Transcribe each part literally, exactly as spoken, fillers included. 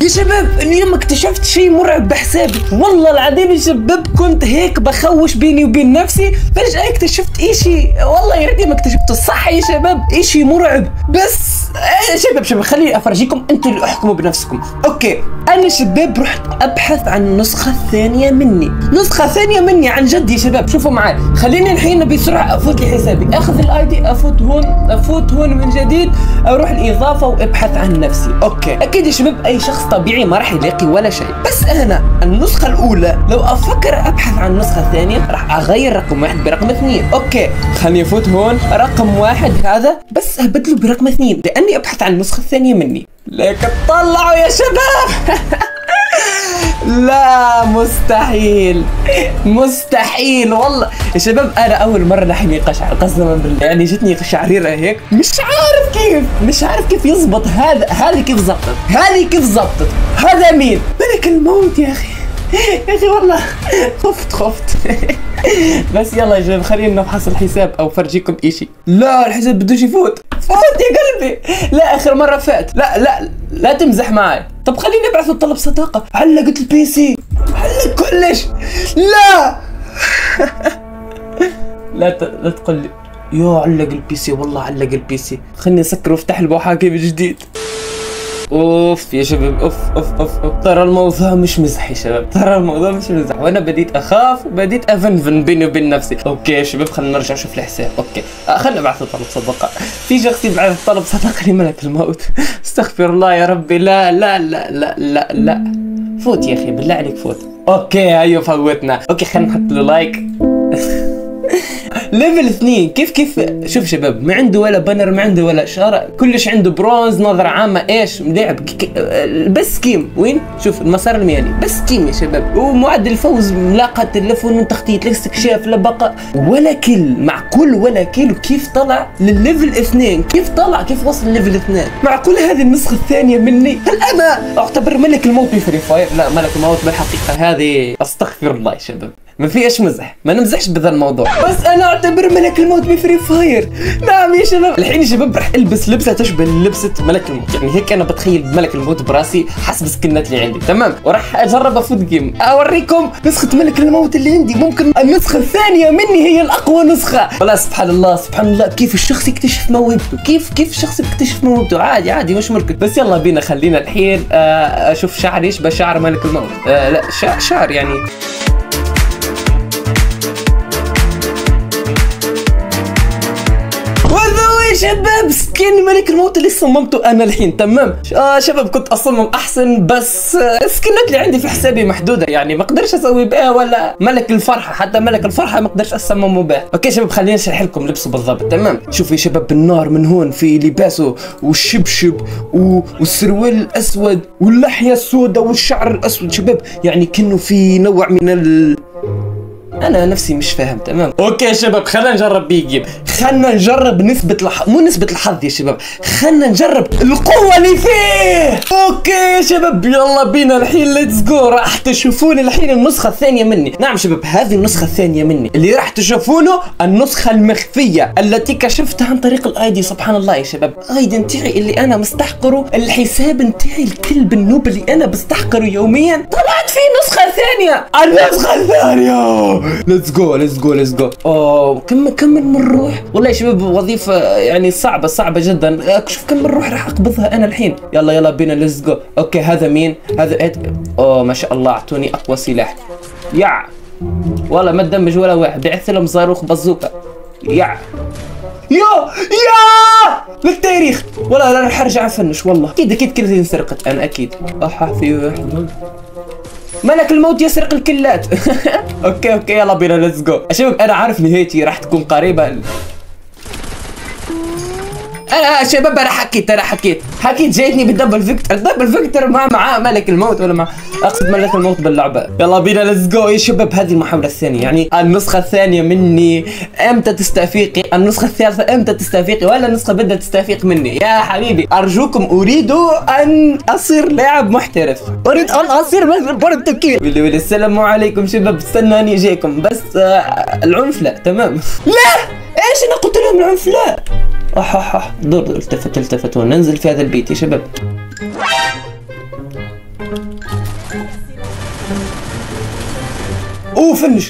يا شباب اليوم اكتشفت شيء مرعب بحسابي، والله العظيم يا شباب كنت هيك بخوش بيني وبين نفسي، فجأة اكتشفت اشي والله يا ريتني ما اكتشفته الصح يا شباب، اشي مرعب. بس يا شباب شباب خليني افرجيكم انتوا اللي احكموا بنفسكم. اوكي انا شباب رحت ابحث عن النسخة الثانية مني، نسخة ثانية مني عن جد يا شباب. شوفوا معي، خليني الحين بسرعة افوت لحسابي، اخذ الاي دي، افوت هون افوت هون من جديد، اروح الاضافة وابحث عن نفسي. اوكي اكيد يا شباب اي شخص طبيعي ما راح يلاقي ولا شيء، بس انا النسخة الاولى لو افكر ابحث عن النسخة الثانية راح اغير رقم واحد برقم اثنين. اوكي خليني افوت هون، رقم واحد هذا بس ابدله برقم اثنين لاني ابحث عن النسخة الثانية مني. لكن طلعوا يا شباب لا مستحيل مستحيل والله يا شباب. انا اول مره لحمي قشعر قسما بالله، يعني جتني قشعريره هيك، مش عارف كيف مش عارف كيف يزبط هذا. هذه كيف زبطت هذه كيف زبطت هذا مين؟ ملك الموت يا اخي يا اخي والله خفت خفت بس يلا يا شباب خلينا نفحص الحساب او فرجيكم اشي. لا الحساب بدوش يفوت، فوت يا قلبي. لا اخر مره فات. لا لا لا تمزح معي. طب خليني ابعث الطلب صداقه. علقت البي سي، علق كلش. لا لا ت... لا تقول لي يو علق البي سي، والله علق البي سي. خليني اسكر وافتح المحاكي من جديد. اوف يا شباب اوف اوف اوف اوف ترى الموضوع مش مزح يا شباب، ترى الموضوع مش مزح، وانا بديت اخاف وبديت افنفن بيني وبين نفسي. اوكي يا شباب خلينا نرجع نشوف الحساب. اوكي آه خلينا نبعث طلب صداقه. في شخص يبعث طلب صداقه لملك الموت استغفر الله يا ربي. لا لا لا لا لا لا فوت يا اخي بالله عليك فوت. اوكي ايوه فوتنا. اوكي خلينا نحط له لايك. ليفل اثنين كيف كيف شوف شباب ما عنده ولا بانر، ما عنده ولا اشاره، كلش عنده برونز، نظره عامه، ايش لعب بس كيم. وين شوف المسار المهني بس كيم يا شباب، ومعدل الفوز ملاقه تلفون من تخطيط لا استكشاف لا بقاء ولا كل مع كل ولا كيل. وكيف طلع للليفل اثنين؟ كيف طلع كيف وصل لليفل اثنين مع كل هذه النسخه الثانيه مني؟ هل انا اعتبر ملك الموت بفري فاير؟ لا ملك الموت بالحقيقه هذه استغفر الله يا شباب ما فيش مزح، ما نمزحش بهذا الموضوع، بس انا اعتبر ملك الموت بفري فاير. نعم يا شباب الحين يا شباب راح البس لبسه تشبه لبسه ملك الموت، يعني هيك انا بتخيل ملك الموت براسي حسب سكنات اللي عندي تمام، وراح اجرب افوت جيم اوريكم نسخه ملك الموت اللي عندي. ممكن النسخه الثانيه مني هي الاقوى نسخه. والله سبحان الله سبحان الله كيف الشخص يكتشف موهبته، كيف كيف الشخص يكتشف موهبته. عادي عادي مش مشكل. بس يلا بينا خلينا الحين آه اشوف شعري يشبه شعر ملك الموت. آه لا شعر, شعر يعني شباب سكين ملك الموت اللي صممته انا الحين تمام. اه شباب كنت اصمم احسن، بس آه السكنات اللي عندي في حسابي محدوده، يعني ما اقدرش اسوي بها ولا ملك الفرحه، حتى ملك الفرحه ما اقدرش اصممه به. اوكي شباب خليني اشرح لكم لبسه بالضبط تمام. شوفوا يا شباب النار من هون في لباسه والشبشب والسروال الاسود واللحيه السوداء والشعر الاسود شباب، يعني كأنه في نوع من ال انا نفسي مش فاهم تمام. اوكي يا شباب خلينا نجرب بي جيم، خلينا نجرب نسبة الح... مو نسبة الحظ يا شباب، خلينا نجرب القوة اللي فيه. اوكي يا شباب يلا بينا الحين ليتس جو. راح تشوفون الحين النسخة الثانية مني. نعم شباب هذه النسخة الثانية مني اللي راح تشوفونه النسخة المخفية التي كشفتها عن طريق الاي دي. سبحان الله يا شباب الاي دي نتاعي اللي انا مستحقره، الحساب نتاعي الكلب النوب اللي انا بستحقره يوميا، طلعت فيه نسخة ثانية. النسخة الثانية ليتس جو ليتس جو ليتس جو. اوه كم كم من روح والله يا شباب وظيفه يعني صعبه صعبه جدا. شوف كم من روح راح اقبضها انا الحين. يلا يلا بينا ليتس جو. اوكي هذا مين؟ هذا إت... اوه ما شاء الله اعطوني اقوى سلاح. يع والله ما تدمج ولا واحد، بعث لهم صاروخ بازوكا. يع يا يا للتاريخ والله لا راح ارجع افنش والله. اكيد اكيد كل ذي انسرقت انا اكيد. احا في واحد ملك الموت يسرق الكلات. اوكي اوكي يلا بينا ليتس جو. شباب انا عارف نهايتي راح تكون قريبه. انا شباب انا حكيت انا حكيت حكيت جايتني بالدبل فيكتور. الدبل فيكتور مع مع ملك الموت ولا مع اقصد ملك الموت باللعبه. يلا بينا ليتس جو يا شباب. هذه المحاوله الثانيه يعني النسخه الثانيه مني. امتى تستفيقي؟ النسخه الثالثه امتى تستفيقي؟ ولا النسخه بدها تستفيق مني؟ يا حبيبي ارجوكم اريد ان اصير لاعب محترف، اريد ان اصير مثل بورتوكي. ولي ولي السلام عليكم شباب استناني جايكم. بس آه العنف لا تمام. لا ايش انا قلت لهم العنف لا. اح اح اح دور التفت التفت وننزل في هذا البيت يا شباب. اوه فنش.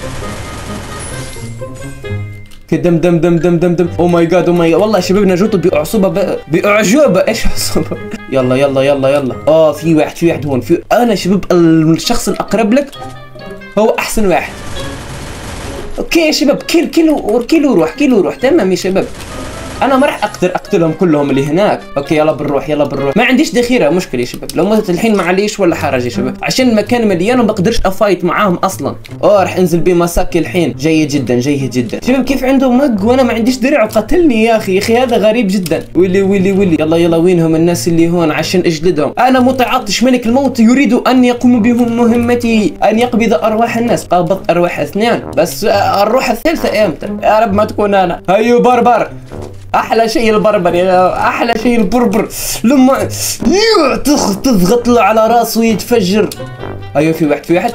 دم دم دم دم دم دم. او ماي جاد او ماي جاد، والله شباب ناجوتو بأعصوبة بأعجوبة. ايش عصوبة؟ يلا يلا يلا يلا. اه في واحد في واحد هون. في انا شباب الشخص الاقرب لك هو احسن واحد. اوكي يا شباب، كيل كيلو كيلو روح كيلو روح. تمام يا شباب، انا ما راح اقدر اقتلهم كلهم اللي هناك. اوكي يلا بنروح يلا بنروح. ما عنديش ذخيره، مشكله يا شباب. لو متت الحين معليش ولا حرج يا شباب، عشان المكان مليان وما بقدرش افايت معاهم اصلا. اوه راح انزل بمساكي الحين. جيد جدا جيد جدا شباب. كيف عنده مق وانا ما عنديش درع وقتلني يا اخي. يا اخي هذا غريب جدا. ويلي ويلي ويلي. يلا يلا وينهم الناس اللي هون عشان اجلدهم. انا متعطش. ملك الموت يريد ان يقوم بهم مهمتي، ان يقبض ارواح الناس. قبضت ارواح اثنان بس، الروح الثالثه امتى؟ يا رب ما تكون انا. هيو بربر. احلى شيء البربر يا احلى شيء البربر لما تضغط له على راسه ويتفجر. ايوه في واحد في واحد.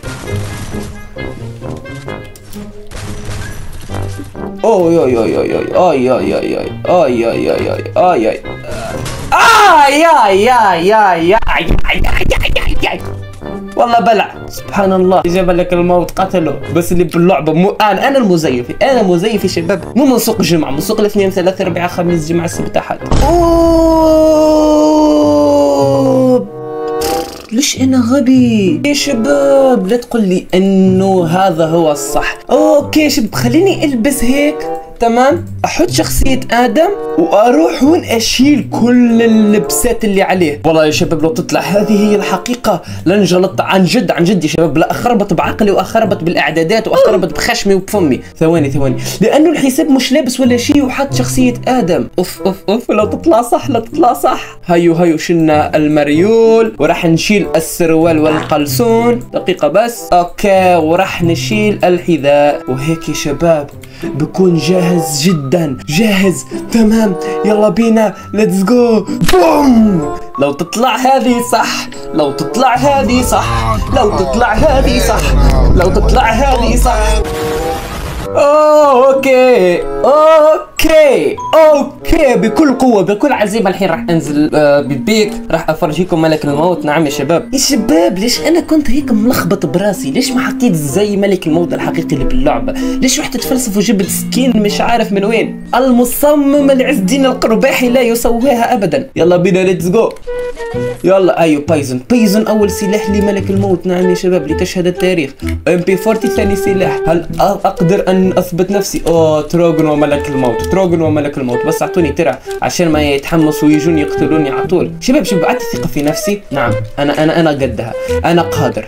اوه يا يا يا يا اي يا يا يا اي يا يا يا اي اي اه يا يا يا يا يا والله بلع. سبحان الله جاب لك الموت قتله. بس اللي باللعبه مو انا انا المزيف. انا مزيف يا شباب، مو من سوق الجمعه، من سوق الاثنين ثلاثة أربعة خميس جمعه السبت احد. اوه ليش انا غبي يا شباب؟ لا تقول لي انه هذا هو الصح. اوكي شباب خليني البس هيك تمام، احط شخصية ادم واروح هون اشيل كل اللبسات اللي عليه. والله يا شباب لو تطلع هذه هي الحقيقة لانجلط عن جد عن جد يا شباب. لا اخربط بعقلي واخربط بالاعدادات واخربط بخشمي وبفمي. ثواني ثواني لانه الحساب مش لابس ولا شيء وحط شخصية ادم. اوف اوف اوف لو تطلع صح لو تطلع صح. هيو هيو شلنا المريول وراح نشيل السروال والقلسون. دقيقة بس. اوكي وراح نشيل الحذاء وهيك يا شباب بكون جاهز جدا. جاهز تمام. يلا بينا ليتس جو. بوم. لو تطلع هذه صح، لو تطلع هذه صح، لو تطلع هذه صح، لو تطلع هذه صح. اوه اوكي اوكي اوكي بكل قوه بكل عزيمه. الحين راح انزل آه بالبيك، راح افرجيكم ملك الموت. نعم يا شباب. يا شباب ليش انا كنت هيك ملخبط براسي؟ ليش ما حطيت زي ملك الموت الحقيقي اللي باللعبه؟ ليش رحت اتفلسف وجبت سكين مش عارف من وين؟ المصمم العز الدين القرباحي لا يسويها ابدا. يلا بينا ليتس جو. يلا ايوه بايزن. بايزن اول سلاح لملك الموت. نعم يا شباب لتشهد التاريخ. ام بي أربعين ثاني سلاح. هل اقدر ان اثبت نفسي؟ اوه تروجن وملك الموت. تروجن وملك الموت. بس اعطوني ترع عشان ما يتحمسوا ويجون يقتلوني على طول. شباب شباب عندي ثقة في نفسي. نعم انا انا انا قدها. انا قادر.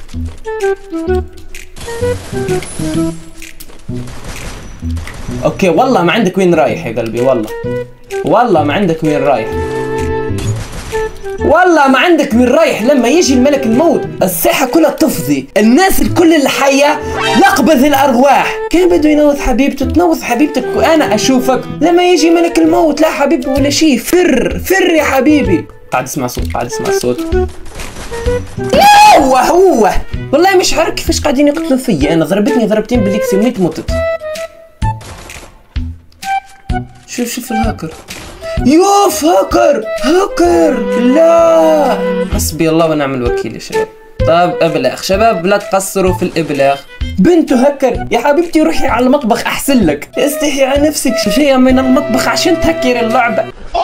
اوكي والله ما عندك وين رايح يا قلبي. والله والله ما عندك وين رايح. والله ما عندك وين رايح. لما يجي الملك الموت الساحة كلها تفضي، الناس الكل الحية يقبض الأرواح. كان بده ينوث حبيبته تنوث حبيبتك وأنا أشوفك. لما يجي ملك الموت لا حبيبي ولا شيء. فر فر يا حبيبي. قاعد اسمع صوت قاعد اسمع صوت. هو هو والله مش عارف كيفاش قاعدين يقتلوا فيا. أنا ضربتني ضربتين بالإكس ميت متت. شوف شوف الهاكر. يوف هاكر هاكر. لا حسبي الله ونعم الوكيل يا شباب. طيب ابلاغ شباب لا تقصروا في الابلاغ. بنته هكر يا حبيبتي روحي على المطبخ احسن لك. استحي على نفسك شيئا من المطبخ عشان تهكر اللعبه.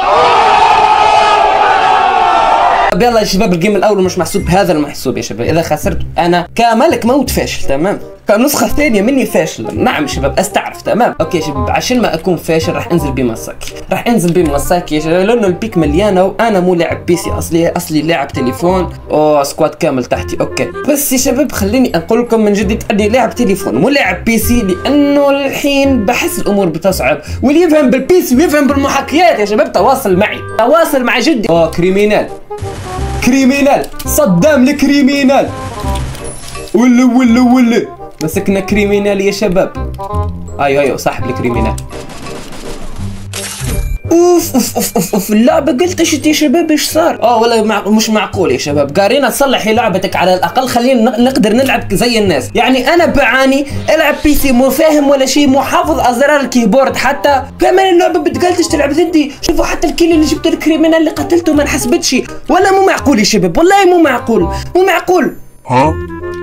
يلا يا شباب الجيم الاول مش محسوب بهذا المحسوب يا شباب. اذا خسرت انا كملك موت فاشل تمام. كنسخة ثانية مني فاشل. نعم يا شباب استعرف تمام. اوكي يا شباب عشان ما اكون فاشل راح انزل بمساكي. راح انزل بمساكي يا شباب لانه البيك مليانة وانا مو لاعب بي سي اصلي اصلي لاعب تليفون. اوه سكواد كامل تحتي. اوكي بس يا شباب خليني اقول لكم من جديد اني لاعب تليفون مو لاعب بي سي، لانه الحين بحس الامور بتصعب. واللي يفهم بالبي سي ويفهم بالمحاكيات يا شباب تواصل معي تواصل مع جدي. اوه كريمينال كريمينال صدام الكريمينال. ولا ولا ولا مسكنا كريمينال يا شباب. ايوه ايوه صاحب الكريمينال. اوف اوف اوف اوف, أوف. اللعبه قلت ايش يا شباب ايش صار؟ اه والله مع... مش معقول يا شباب. قارينا تصلحي لعبتك على الاقل، خلينا نقدر نلعب زي الناس. يعني انا بعاني العب بي سي مو فاهم ولا شيء، مو حافظ ازرار الكيبورد حتى، كمان اللعبه بتقلتش تلعب ضدي. شوفوا حتى الكيل اللي جبت الكريمنال اللي قتلته ما انحسبتش. ولا مو معقول يا شباب، والله مو معقول مو معقول. ها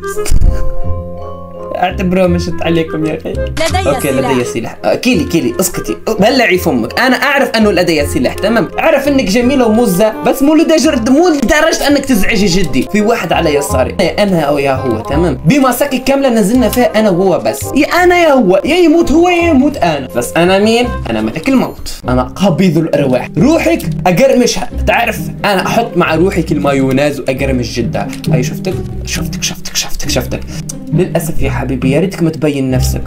اعتبروها مشت عليكم يا اخي. لدي اوكي سلاح. لدي سلاح. آه كيلي كيلي اسكتي، بلعي فمك. انا اعرف انه لدي سلاح تمام، اعرف انك جميله ومزه، بس مو لدرجه مو لدرجه انك تزعجي جدي. في واحد على يساري، انا او يا هو تمام، بمساكي كامله نزلنا فيها انا وهو بس، يا انا يا هو، يا يموت هو يا يموت انا. بس انا مين؟ انا ملك الموت، انا قبيض الارواح. روحك اقرمشها، تعرف انا احط مع روحك المايونيز واقرمش جدا. هاي شفتك شفتك شفتك شفتك شفتك. للاسف يا حبيبي يا ريتك ما تبين نفسك.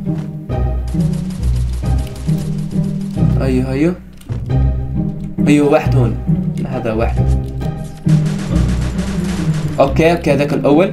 ايوه ايوه ايوه واحد هون، هذا واحد. اوكي اوكي هذاك الاول،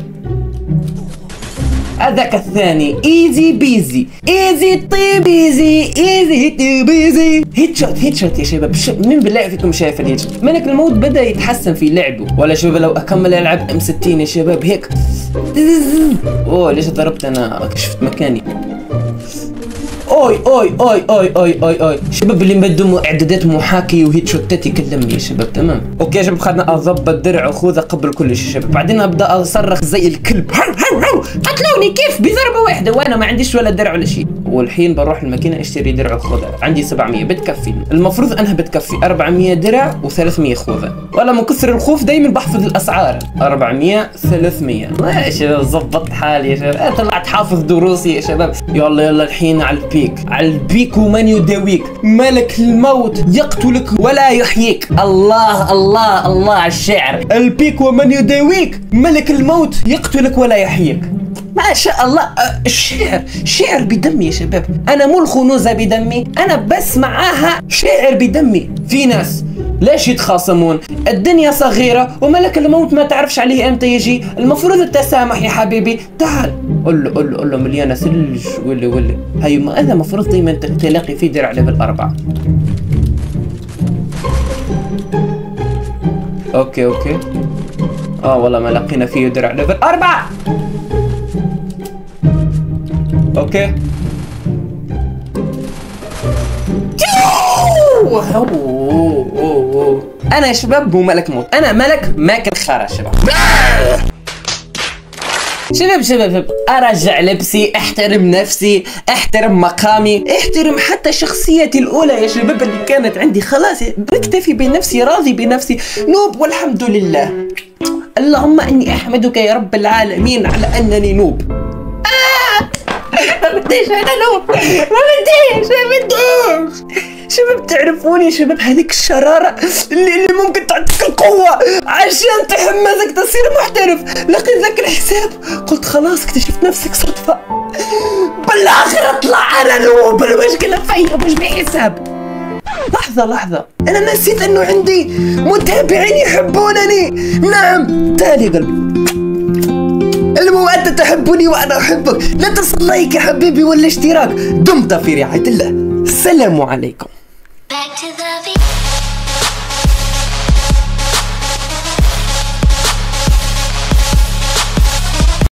هذاك الثاني. ايزي بيزي ايزي طيب ايزي ايزي طيب ايزي. هيت شوت هيت شوت يا شباب. مين بالله فيكم شايف الهيت شوت؟ ملك الموت بدا يتحسن في لعبه. ولا شباب لو اكمل العب ام ستين يا شباب هيك. اوه ليش ضربت انا؟ شفت مكاني. اوي اوي اوي اوي اوي اوي اوي شباب اللي مبدوا اعدادات محاكي وهيت شوتات يكلمني يا شباب تمام. اوكي يا شباب خلنا اضبط درع وخوذه قبل كل شيء شباب، بعدين ابدا اصرخ زي الكلب. هو هو هو قتلوني كيف بضربه واحده وانا ما عنديش ولا درع ولا شيء. والحين بروح الماكينه اشتري درع وخوذه، عندي سبعمية بتكفي. المفروض انها بتكفي أربعمية درع وثلاثمية خوذه، ولا من كثر الخوف دايما بحفظ الاسعار. أربعمية ثلاثمية يا شباب ظبطت حالي يا شباب. طلعت حافظ دروسي يا شباب. يلا يلا الحين على البيك، على البيك ومن يداويك. ملك الموت يقتلك ولا يحييك. الله الله الله على الشعر. البيك ومن يداويك، ملك الموت يقتلك ولا يحييك. ما شاء الله. الشعر شعر بدمي يا شباب. انا مو الخنوزه بدمي، انا بس معاها شعر بدمي. في ناس ليش يتخاصمون؟ الدنيا صغيرة وملك الموت ما تعرفش عليه امتى يجي. المفروض التسامح يا حبيبي. تعال قول له قول له قول له مليانة ثلج ولا ولا. هاي ما هذا المفروض دايما تلاقي فيه درع ليفل أربعة. اوكي اوكي اه والله ما لقينا فيه درع ليفل أربعة. اوكي أوه أوه أوه. انا يا شباب مو ملك موت، انا ملك ماكل خرا شباب. شباب شباب شباب ارجع لبسي، احترم نفسي، احترم مقامي، احترم حتى شخصيتي الاولى يا شباب اللي كانت عندي. خلاص بكتفي بنفسي، راضي بنفسي، نوب والحمد لله. اللهم اني احمدك يا رب العالمين على انني نوب. آه! ما بديش انا نوب، ما بديش ما بديش. شباب تعرفوني يا شباب هذيك الشرارة اللي, اللي ممكن تعطيك القوة عشان تحمسك تصير محترف. لقيت ذاك الحساب قلت خلاص اكتشفت نفسك صدفة، بالاخر اطلع انا نوب. المشكلة فيا مش بحساب. لحظة لحظة انا نسيت انه عندي متابعين يحبونني. نعم تالي قلبي. المهم انت تحبني وانا احبك. لا تنسى اللايك يا حبيبي والاشتراك. دمت في رعاية الله. السلام عليكم.